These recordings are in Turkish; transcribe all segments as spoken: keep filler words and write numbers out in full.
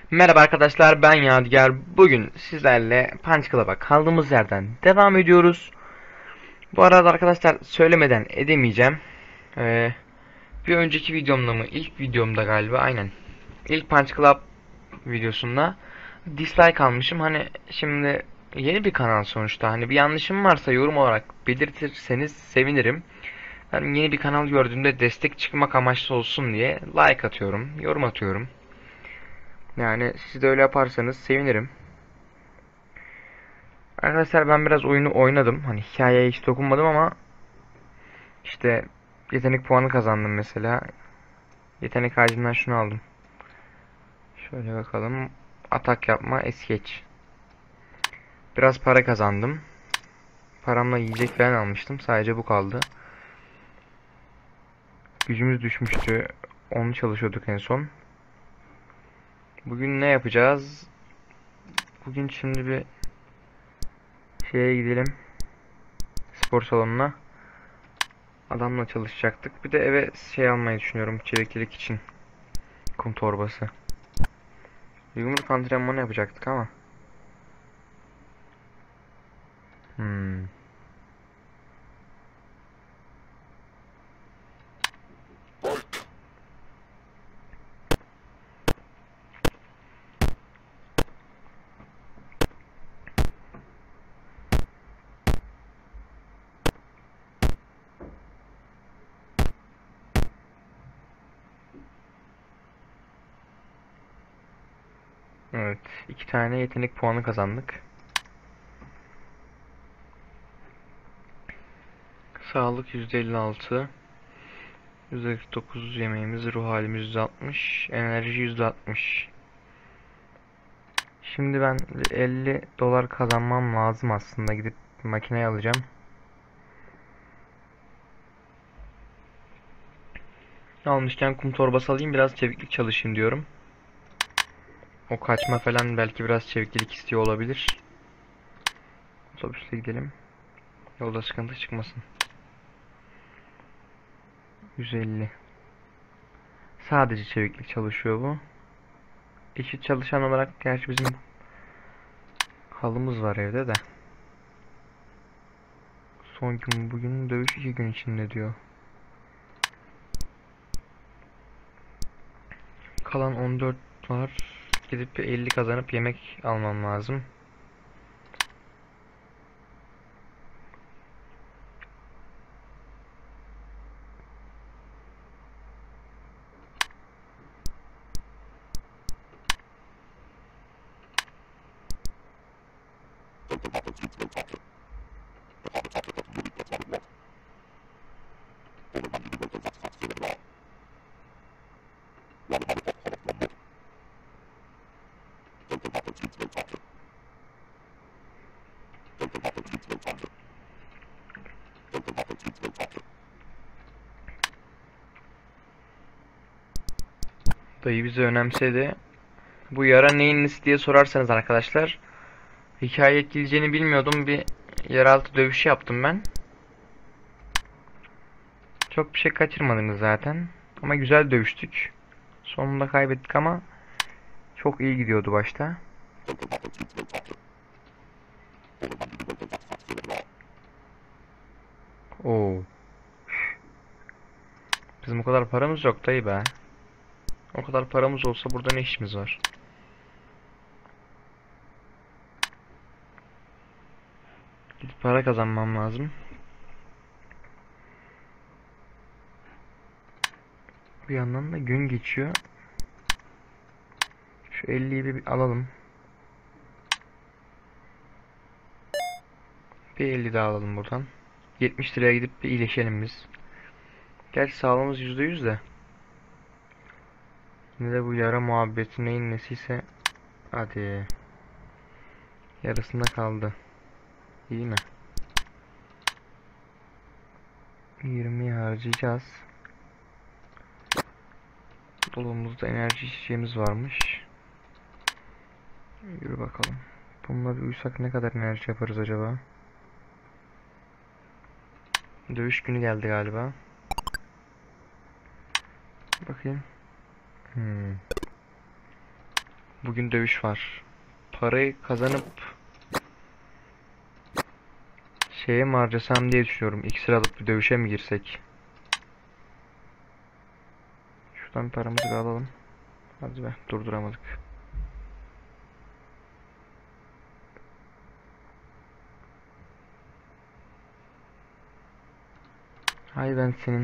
Merhaba arkadaşlar, ben Yadigar. Bugün sizlerle Punch Club'a kaldığımız yerden devam ediyoruz. Bu arada arkadaşlar söylemeden edemeyeceğim. Ee, bir önceki videomda mı? İlk videomda galiba, aynen. İlk Punch Club videosunda dislike almışım. Hani şimdi yeni bir kanal sonuçta. Hani bir yanlışım varsa yorum olarak belirtirseniz sevinirim. Ben yeni bir kanal gördüğümde destek çıkmak amaçlı olsun diye like atıyorum, yorum atıyorum. Yani siz de öyle yaparsanız sevinirim. Arkadaşlar ben biraz oyunu oynadım. Hani hikayeye hiç dokunmadım ama işte yetenek puanı kazandım mesela. Yetenek ağacından şunu aldım. Şöyle bakalım. Atak yapma, es geç. Biraz para kazandım. Paramla yiyecek falan almıştım. Sadece bu kaldı. Gücümüz düşmüştü. Onu çalışıyorduk en son. Bugün ne yapacağız? Bugün şimdi bir şeye gidelim. Spor salonuna. Adamla çalışacaktık. Bir de eve şey almayı düşünüyorum. Çeviklilik için. Kum torbası. Yumruk antrenmanı yapacaktık ama. Hmm. Evet. iki tane yetenek puanı kazandık. Sağlık yüzde elli altı. yüzde kırk dokuz yemeğimiz, ruh halimiz yüzde altmış. Enerji yüzde altmış. Şimdi ben elli dolar kazanmam lazım aslında. Gidip makineyi alacağım. Almışken kum torbası alayım. Biraz çeviklik çalışayım diyorum. O kaçma falan belki biraz çeviklik istiyor olabilir. Otobüsle gidelim. Yolda sıkıntı çıkmasın. yüz elli. Sadece çeviklik çalışıyor bu. Eşit çalışan olarak gerçi bizim halımız var evde de. Son gün bugün, dövüş iki gün içinde diyor. Kalan on dört var. Gidip bir elli kazanıp yemek almam lazım. Dayı bizi önemsedi. Bu yara neyin nesi diye sorarsanız arkadaşlar, hikaye etkileyeceğini bilmiyordum. Bir yeraltı dövüşü yaptım ben. Çok bir şey kaçırmadınız zaten. Ama güzel dövüştük. Sonunda kaybettik ama çok iyi gidiyordu başta. Oo. Bizim o kadar paramız yok dayı be. O kadar paramız olsa burada ne işimiz var? Gidip para kazanmam lazım. Bir yandan da gün geçiyor. Şu elliyi bir alalım. Bir elli daha alalım buradan. yetmiş liraya gidip bir iyileşelim biz. Gerçi sağlığımız yüzde yüz de. Yine de bu yara muhabbeti neyin nesiyse. Hadi. Yarısında kaldı. İyi mi? yirmiyi harcayacağız. Dolabımızda enerji içeceğimiz varmış. Yürü bakalım. Bununla bir uyusak ne kadar enerji yaparız acaba? Dövüş günü geldi galiba. Bakayım. Hmm. Bugün dövüş var. Parayı kazanıp şeye mi harcasam diye düşünüyorum. İksir alıp bir dövüşe mi girsek? Şuradan paramızı bir alalım. Hadi be, durduramadık. Hay ben senin.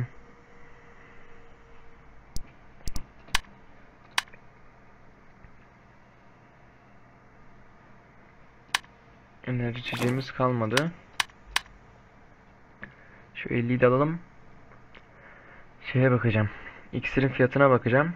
Enerji içeceğimiz kalmadı. Şu elliyi de alalım. Şeye bakacağım. İksirin fiyatına bakacağım.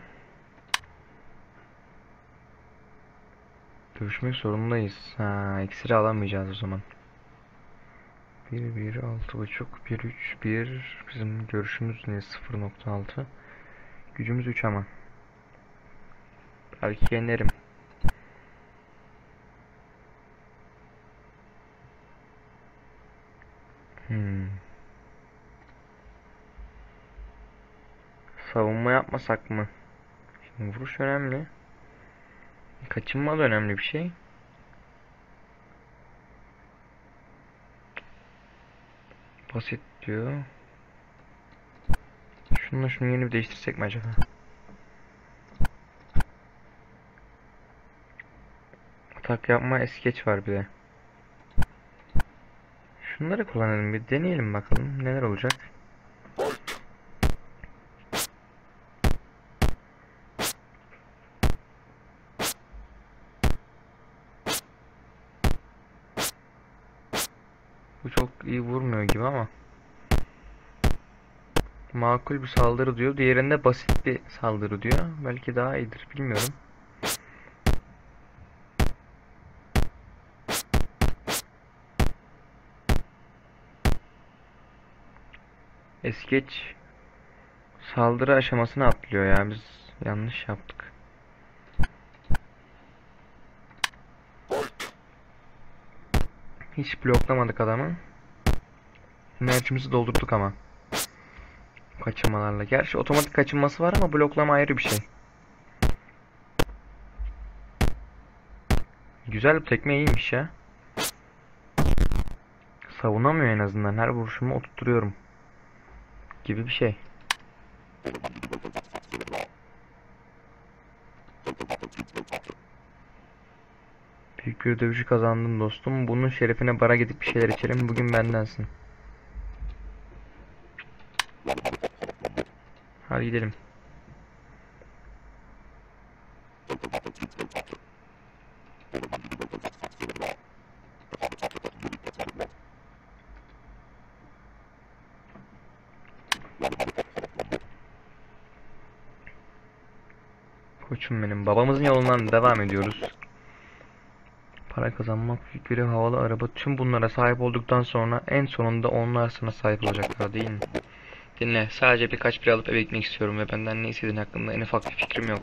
Dövüşmek zorundayız. Ha, iksiri alamayacağız o zaman. bir, bir, altı buçuk, bir, üç, bir. Bizim görüşümüz ne? sıfır nokta altı. Gücümüz üç ama. Belki yenerim. Hmm. Savunma yapmasak mı? Şimdi vuruş önemli. Kaçınma da önemli bir şey. Basit diyor. Şununla şunu yeni bir değiştirsek mi acaba? Atak yapma, es geç var bir de. Şunları kullanalım, bir deneyelim bakalım neler olacak. Bu çok iyi vurmuyor gibi ama. Makul bir saldırı diyor. Diğerinde basit bir saldırı diyor. Belki daha iyidir, bilmiyorum. Es geç saldırı aşamasını atlıyor ya. Biz yanlış yaptık. Hiç bloklamadık adamı. Enerjimizi doldurduk ama. Kaçınmalarla. Gerçi otomatik kaçınması var ama bloklama ayrı bir şey. Güzel bir tekme, iyiymiş ya. Savunamıyor en azından. Her vuruşumu oturtuyorum. Gibi bir şey. Büyük bir dövüşü kazandım dostum. Bunun şerefine bara gidip bir şeyler içelim. Bugün bendensin. Hadi gidelim. Koçum benim. Babamızın yolundan devam ediyoruz. Para kazanmak, büyük bir ev, havalı araba, tüm bunlara sahip olduktan sonra en sonunda onlar sana sahip olacaklar, değil mi? Dinle, sadece birkaç bir alıp eve gitmek istiyorum ve benden ne istediğin hakkında en ufak bir fikrim yok.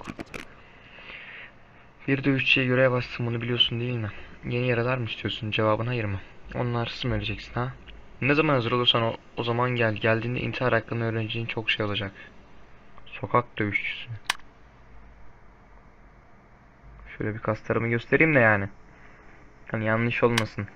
Bir dövüşçüye görev bastın, bunu biliyorsun değil mi? Yeni yaralar mı istiyorsun? Cevabın hayır mı? Onlarsız mı öleceksin ha? Ne zaman hazır olursan o, o zaman gel. Geldiğinde intihar hakkında öğreneceğin çok şey olacak. Sokak dövüşçüsü. Şöyle bir kaslarımı göstereyim de yani. Hani yanlış olmasın.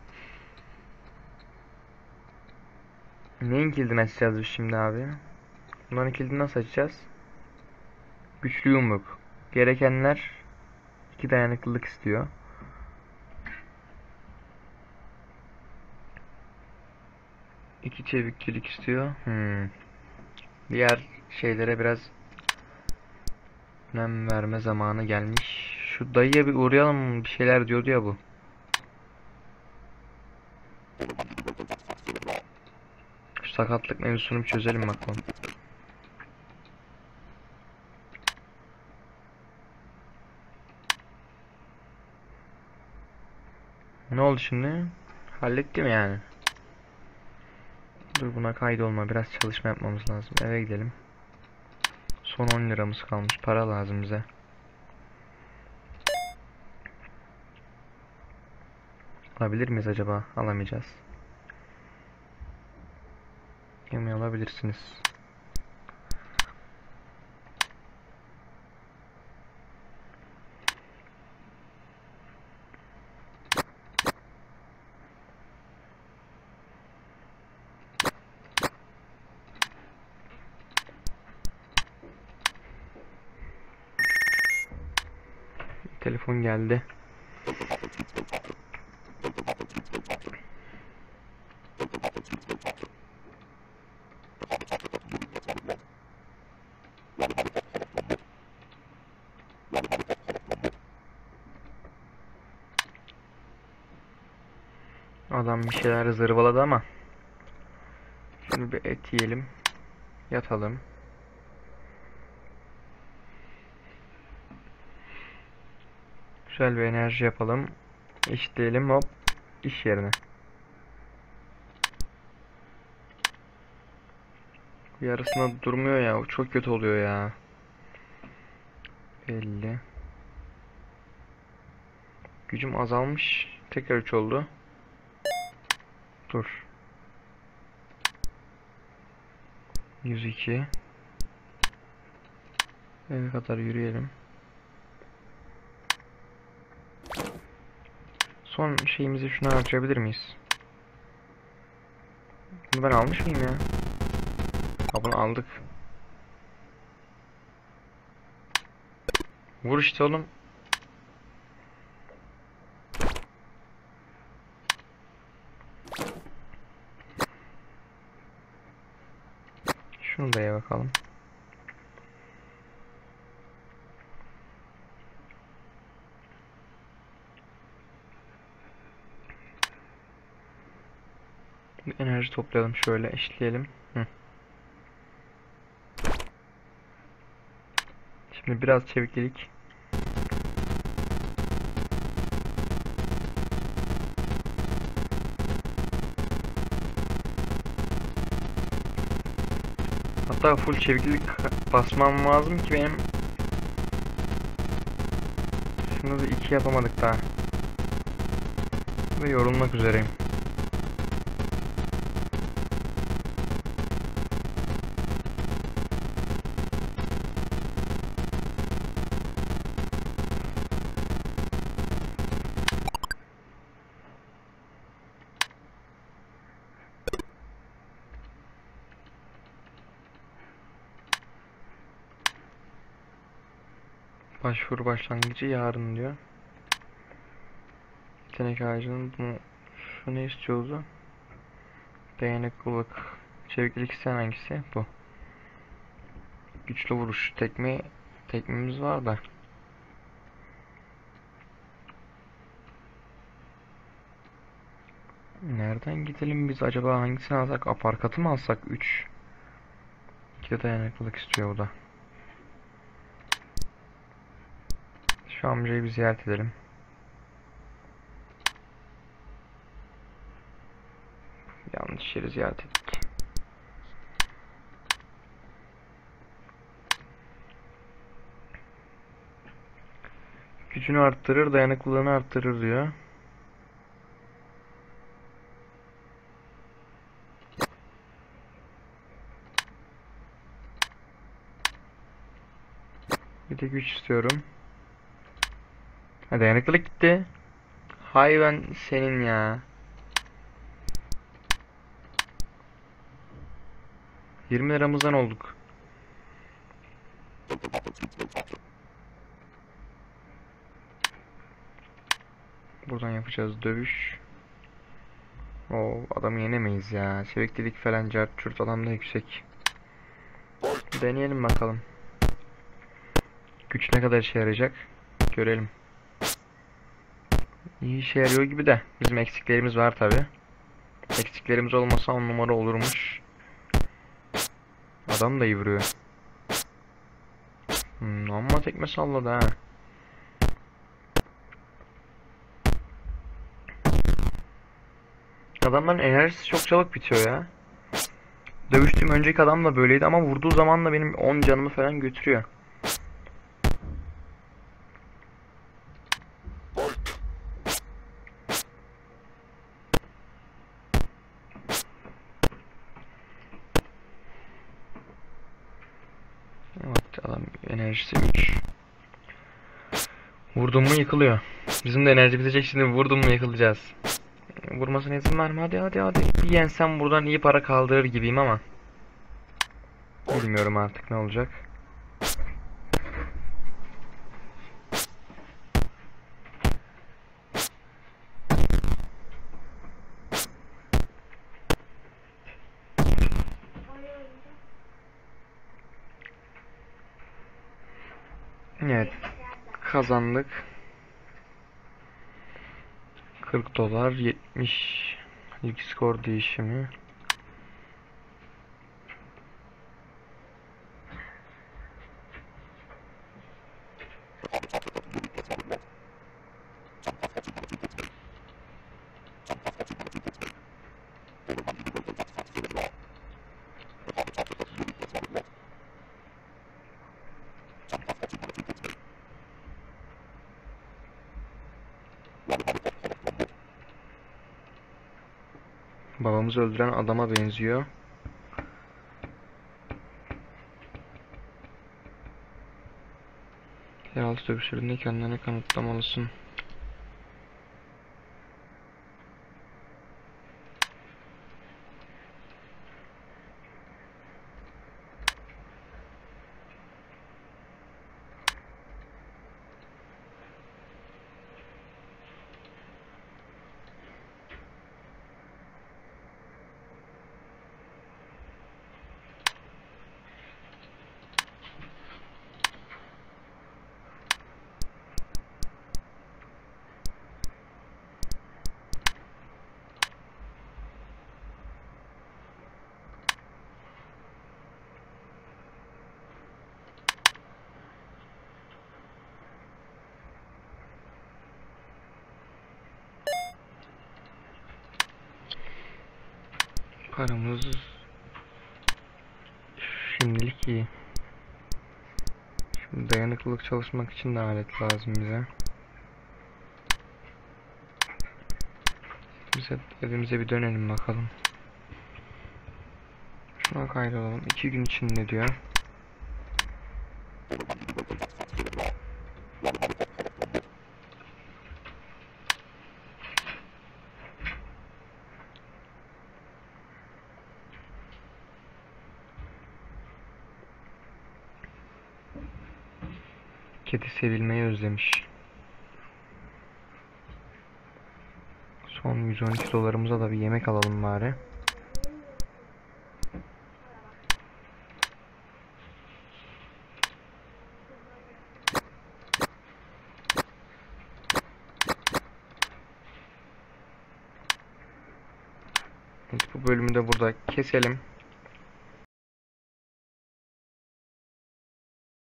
Neyin kilidini açacağız biz şimdi abi? Bunların kilidini nasıl açacağız? Güçlü yumruk. Gerekenler iki dayanıklılık istiyor. İki çevikçilik istiyor. Hmm. Diğer şeylere biraz önem verme zamanı gelmiş. Şu dayıya bir uğrayalım, bir şeyler diyordu ya bu. Şu sakatlık mevzusunu bir çözelim bakalım. Ne oldu şimdi? Halletti mi yani? Dur, buna kaydolma. Biraz çalışma yapmamız lazım. Eve gidelim. Son on liramız kalmış. Para lazım bize. Alabilir miyiz acaba? Alamayacağız. Yemeği alabilirsiniz. Telefon geldi. Adam bir şeyler zırvaladı ama. Şimdi bir et yiyelim. Yatalım. Güzel bir enerji yapalım. İşleyelim, hop. İş yerine. Yarısında durmuyor ya. O çok kötü oluyor ya. elli. Gücüm azalmış. Tekrar üç oldu. Dur. yüz iki. Eve kadar yürüyelim. Son şeyimizi şuna harcayabilir miyiz? Bunu ben almış mıyım ya? Ha, bunu aldık. Vur işte oğlum. Şunu da ye bakalım. Bir enerji toplayalım, şöyle eşleyelim. Hı. Şimdi biraz çeviklik. Hatta full çeviklik basmam lazım ki benim. Şunu da iki yapamadık daha. Ve yorulmak üzereyim. Başvuru başlangıcı yarın diyor. Yetenek ağacının bunu, şu ne istiyordu? Dayanıklılık. Çeviklik isteyen hangisi? Bu. Güçlü vuruş. Tekme, tekmemiz var da. Nereden gidelim biz acaba, hangisini alsak? Aparkatı mı alsak? üç. iki dayanıklılık istiyor o da. Şu amcayı bir ziyaret edelim. Yanlış yeri ziyaret ettik. Gücünü arttırır, dayanıklılığını arttırır diyor. Bir de güç istiyorum. Ha, dayanıklılık gitti. Hay ben senin ya. yirmi liramızdan olduk. Buradan yapacağız dövüş. O adamı yenemeyiz ya. Çeviklik falan cart çurt, adam da yüksek. Deneyelim bakalım. Güç ne kadar işe yarayacak? Görelim. İyi işe yarıyor gibi de bizim eksiklerimiz var tabi. Eksiklerimiz olmasa on numara olurmuş. Adam da iyi vuruyor. Hmm, amma tekme salladı ha. Adamların enerjisi çok çabuk bitiyor ya. Dövüştüğüm önceki adam da böyleydi ama vurduğu zaman da benim on canımı falan götürüyor. Evet, adam enerjisi üç. Vurdum mu yıkılıyor. Bizim de enerji bitecek, şimdi vurdum mu yıkılacağız. Vurmasına izin verme, hadi hadi hadi. Bir yensem buradan iyi para kaldırır gibiyim ama. Bilmiyorum artık ne olacak. kazandık. kırk dolar, yetmiş ilk skor değişimi. Babamızı öldüren adama benziyor. Yeraltı dövüşlerinde kendini kanıtlamalısın. Paramız şimdilik iyi. Şimdi dayanıklılık çalışmak için de alet lazım bize. Bize evimize bir dönelim bakalım. Şuna kaydolalım. İki gün içinde diyor. Kedi sevilmeyi özlemiş. Son yüz on iki dolarımıza da bir yemek alalım bari. Evet, bu bölümü de burada keselim.